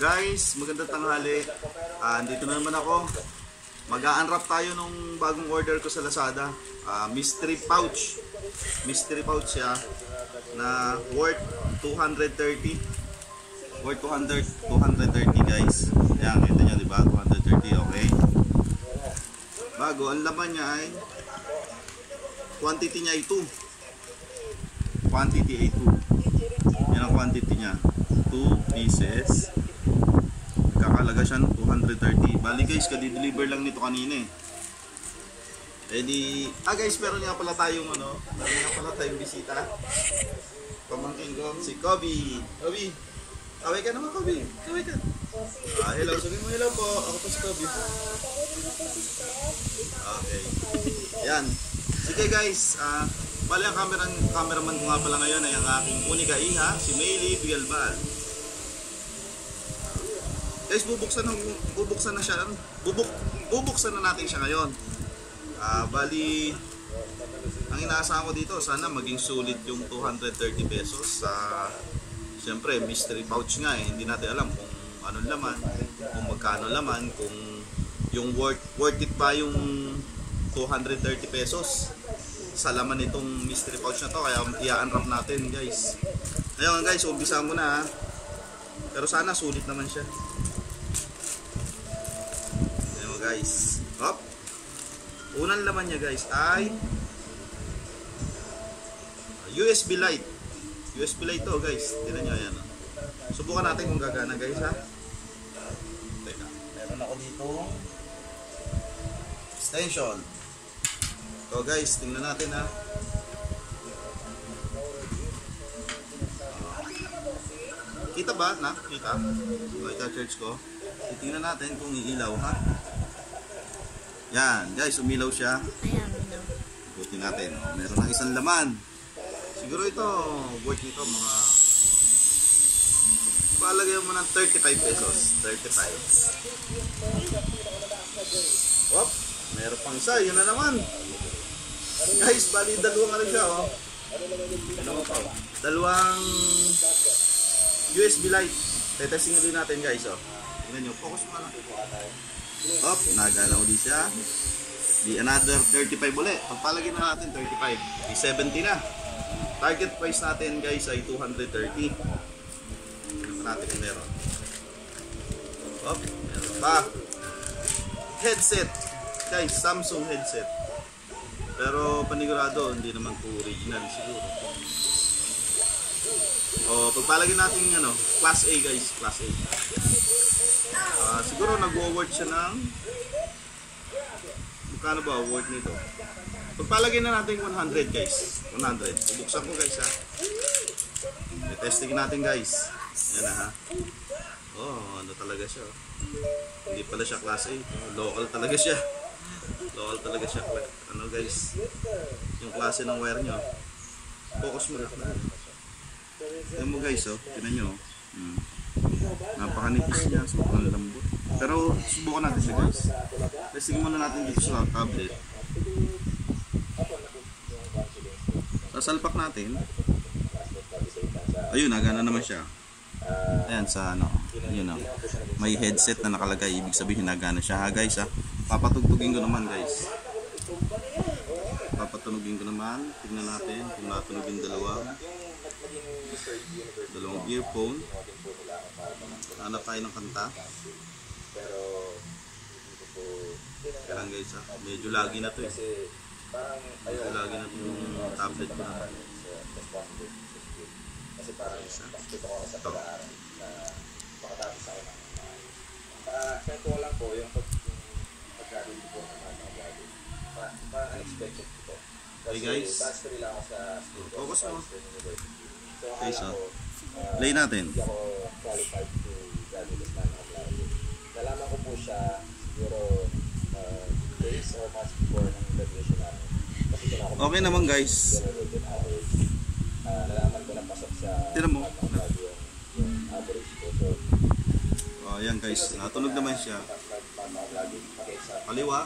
Guys, magandang tanghali. Andito na naman ako. Mag-a-unwrap tayo nung bagong order ko sa Lazada. Mystery pouch. Mystery pouch siya na worth 230. Worth 230 guys. Ayan, kita nyo diba? 230, okay. Bago, ang laman niya ay quantity niya ay 2. Quantity ay 2. Yan ang quantity niya. 2 pieces. Kakalaga siya ng 230. Bali guys, kadi-deliver lang nito kanina eh. Guys, meron nga pala tayong bisita. Pamangkin ko, si Kobe. Kobe, kaway ka naman Kobe. Kaway ka. Hello, sabihin mo hello po. Ako po si Kobe. Okay. Yan. Sige guys, bali ang cameraman ko nga pala ngayon ay ang aking unika iha, si Maylie Bigalbal. Guys, bubuksan na natin siya ngayon. Bali, ang inaasahan ko dito, sana maging sulit yung 230 pesos. Siyempre, mystery pouch nga eh. Hindi natin alam kung anong laman, kung magkano laman, kung yung worth it ba yung 230 pesos sa laman nitong mystery pouch na to. Kaya i-unwrap natin guys. Ngayon guys, umpisa mo na ha. Pero sana sulit naman siya. Guys, hop. Unang laman niya guys ay USB light. USB light to guys. Tingnan niyo ayan. Subukan natin kung gagana guys ha. Teka, meron ako dito extension. So guys, tingnan natin ha. Kita ba? Kita? Ita-charge ko. Tingnan natin kung iilaw ha. Yan, guys, umilaw siya. Ayan, umilaw. Buti natin. Meron ng isang laman. Siguro ito, worth nito mga... Palagay mo ng 35 pesos. 35. Hop, meron pang isa. Yun na naman. Guys, bali dalawang ano siya, oh. Dalawang USB light. Tetesting ulit natin, guys, oh. Tingnan nyo, focus mo na. Hop, nagalaw di siya. Di another 35 ulit. Pagpalagay na natin 35. Di 70 na. Target price natin guys ay 230. Tignan natin kung meron. Hop, meron pa. Headset. Guys, Samsung headset. Pero panigurado, hindi naman po original siguro. O, pagpalagay natin yung Class A guys, Class A. Siguro nag-worth siya ng magkano ba worth nito? Pagpalagay na natin 100 guys. 100. Bubuksan ko guys ha. I-testing natin guys. Yan na ha. Oh, ano talaga siya. Hindi pala siya class A. Local talaga siya. Local talaga siya. Ano guys? Yung klase ng wire nyo. Focus mo lang. Tignan mo guys oh. Tignan nyo. Napakanipis niya, sobrang lambot. Pero subukan natin siya guys. Testing muna natin dito sa tablet. Sasalpak natin. Ayun, nagana naman siya. Ayan sa yun may headset na nakalagay, ibig sabihin nagana siya ha guys ha. Papatugtugin ko naman guys. Papatunugin ko naman. Tingnan natin kung natunugin dalawang earphone. Hanap tayo ng kanta. Kaya lang guys ha, medyo lagi na to eh. Medyo lagi na to yung tablet ko na. Ito. Okay guys, focus mo. Okay so, play natin. Nalaman ko po siya siguro days or months before ng graduation namin. Okay naman guys. Nalaman ko na pasok sa tignan mo. yung average ko. So, oh, yan guys, natunog naman siya. Kaliwa.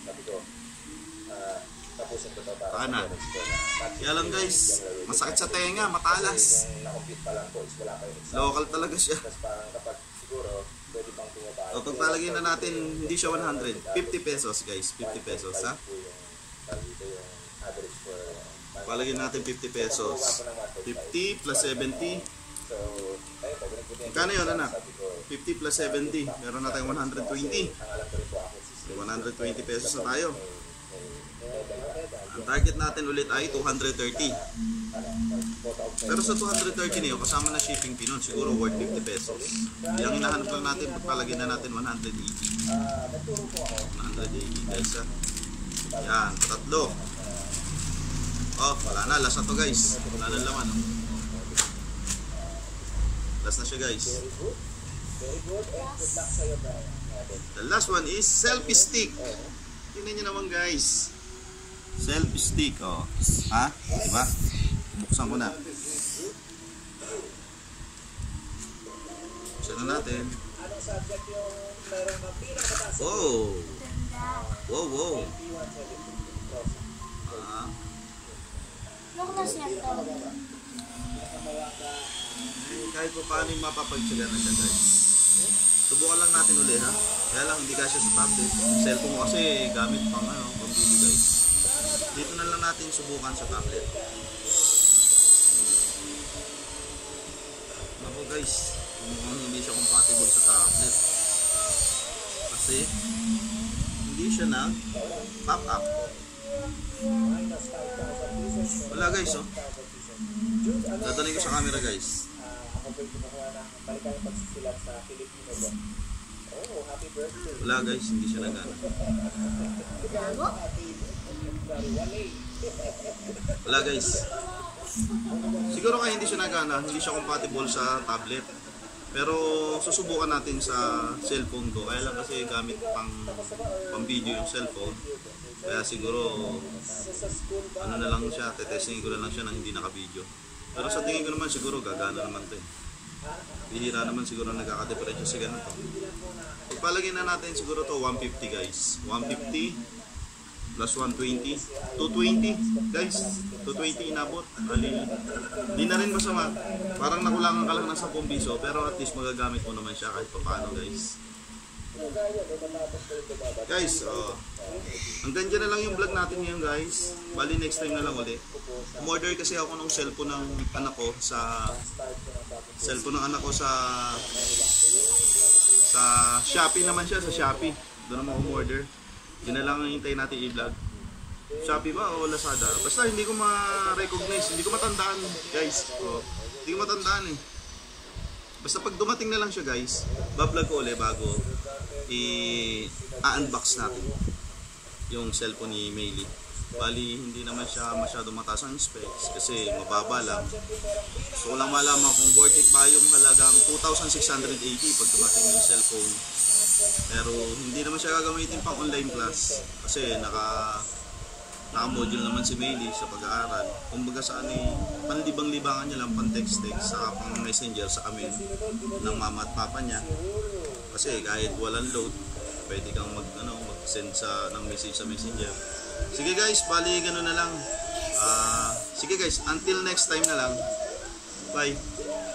Kanan. Kaya lang guys, masakit sa tenga, matalas. Local talaga siya. siguro, pwede pang tumaba. O pagpalagay na natin, hindi siya 100. 50 pesos guys, 50 pesos ha. Dito yung average for Palagay natin 50 pesos. 50 plus 70. So, ayun, pag nagpunta Magkano yun anak? 50 plus 70. Meron na tayong 120. ang alam ko rin po ako, 120 pesos na tayo. Ang target natin ulit ay 230. Pero sa 230 niyo, kasama na shipping fee nun, siguro worth 50 pesos. Yung hinahanap lang natin, pagpalagay na natin 180. 180 guys ha. Yan, tatlo. Oh, wala na, last na to guys. Wala na laman. Oh. Last na siya guys. very good and good luck sa'yo, Brian. The last one is selfie stick. Tingnan nyo naman guys. Selfie stick, oh. Ha? Diba? Buksan ko na. Buksan na natin. Anong subject yung meron ng pinakamataas? Oh. Wow, wow. Ah. Ano kasi yan to? Kahit pa paano yung mapapagtsaga na siya guys. Subukan lang natin uli ha. Kaya lang hindi kasi sa tablet. Cellphone mo kasi gamit pang pang video guys. Dito na lang natin subukan sa tablet. Ako guys, mukhang hindi siya compatible sa tablet. Kasi hindi siya na pop up. Wala guys oh. Dadalhin ko sa camera guys. Ako po yung kinukuha ng malikayang pagsisilat sa Filipino ba? Oh, happy birthday. Wala guys, hindi siya nagana. Wala guys. Siguro kaya hindi siya nagana, hindi siya compatible sa tablet. Pero susubukan natin sa cellphone ko. Kaya lang kasi gamit pang video yung cellphone. Kaya siguro ano na lang siya, tetestingin ko na lang siya na hindi naka-video. Pero sa tingin ko naman siguro gagana naman 'to. Bihira naman siguro nagkaka-difference sa ganito. Ipalagay na natin siguro to 150 guys. 150 plus 120, 220 guys. 220 inabot. Hindi na rin masama. Parang nakulangan ka lang ng 10 piso pero at least magagamit mo naman siya kahit paano guys. Guys, hanggang dyan na lang yung vlog natin ngayon guys. Bali next time na lang ulit. Umorder kasi ako ng cellphone ng anak ko sa Shopee naman siya, sa Shopee. Doon naman umorder. Yun na lang ang hintayin natin i-vlog. Shopee ba o Lazada? Basta hindi ko ma-recognize, hindi ko matandaan guys. Hindi ko matandaan eh. Basta pag dumating na lang siya guys, bablog ko ulit bago i-unbox natin yung cellphone ni Maylie. Bali, hindi naman siya masyado mataas ang specs kasi mababa lang. So, walang malaman kung worth it ba yung halagang 2,680 pag dumating yung cellphone. Pero, hindi naman siya gagamitin pang online class kasi naka-module naman si Maylie sa pag-aaral. Kumbaga sa panlibang-libangan niya lang, pan-text-text, saka pang messenger sa amin ng mama at papa niya. Kasi kahit walang load, pwede kang mag-send ng message sa messenger. Sige guys, bali gano'n na lang. Sige guys, until next time na lang. Bye.